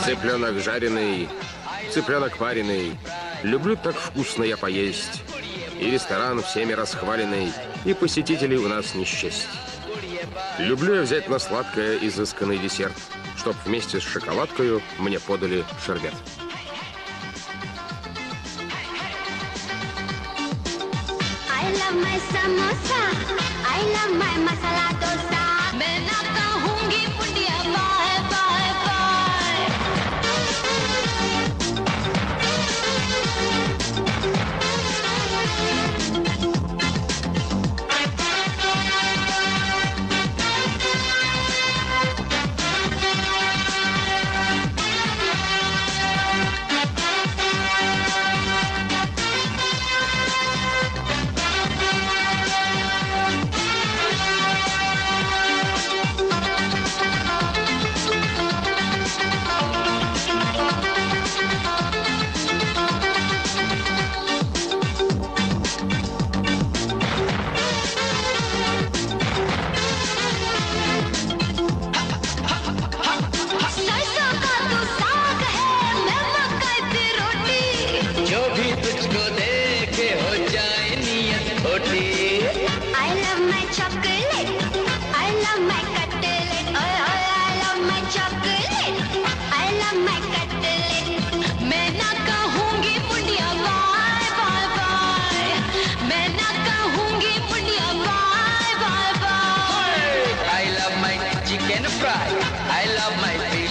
Цыпленок жареный, цыпленок пареный. Люблю так вкусно я поесть. И ресторан всеми расхваленный, и посетителей у нас не счесть. Люблю я взять на сладкое изысканный десерт, чтоб вместе с шоколадкою мне подали шербет. I love my samosa, I love my masala dosa. मैं ना कहूँगी पुड़िया bye bye bye. I love my chocolate, I love my cutlet. Oh, oh, I love my chocolate, I love my cutlet. मैं ना कहूँगी पुड़िया bye bye bye. मैं ना कहूँगी पुड़िया bye bye bye. I love my chicken fry. I love my fish